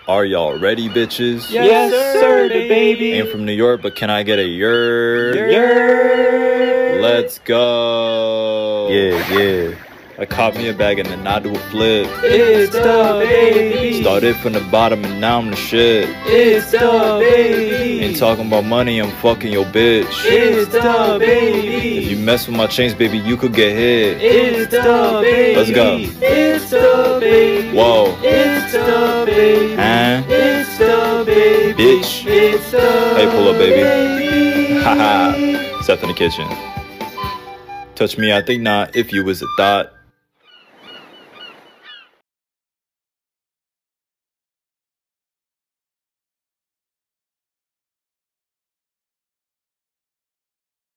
Are y'all ready, bitches? Yes, sir, baby. Ain't from New York, but can I get a yer? Let's go. Yeah. I caught me a bag and then I do a flip. It's the baby. Started from the bottom and now I'm the shit. It's the baby. Ain't talking about money, I'm fucking your bitch. It's the baby. If you mess with my chains, baby, you could get hit. It's the baby. Let's go. It's the baby. Whoa. It's the baby. Huh? It's the baby. Bitch. It's the Hey, pull up, baby. baby. Haha. Seth in the kitchen. Touch me, I think not. If you was a thought.